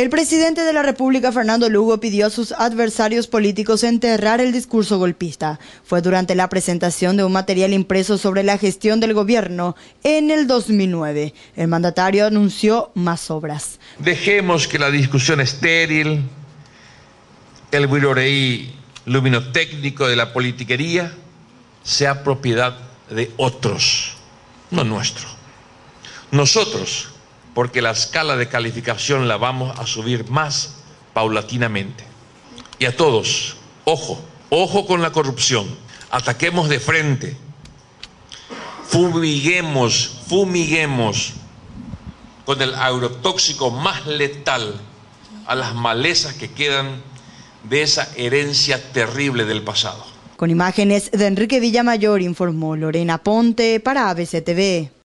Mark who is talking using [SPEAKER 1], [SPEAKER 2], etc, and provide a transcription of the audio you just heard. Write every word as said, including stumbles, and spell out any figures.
[SPEAKER 1] El presidente de la República, Fernando Lugo, pidió a sus adversarios políticos enterrar el discurso golpista. Fue durante la presentación de un material impreso sobre la gestión del gobierno en el dos mil nueve. El mandatario anunció más obras.
[SPEAKER 2] Dejemos que la discusión estéril, el buiroreí luminotécnico de la politiquería, sea propiedad de otros, no nuestro. Nosotros, porque la escala de calificación la vamos a subir más paulatinamente. Y a todos, ojo, ojo con la corrupción, ataquemos de frente, fumiguemos, fumiguemos con el agrotóxico más letal a las malezas que quedan de esa herencia terrible del pasado.
[SPEAKER 1] Con imágenes de Enrique Villamayor, informó Lorena Ponte para A B C T V.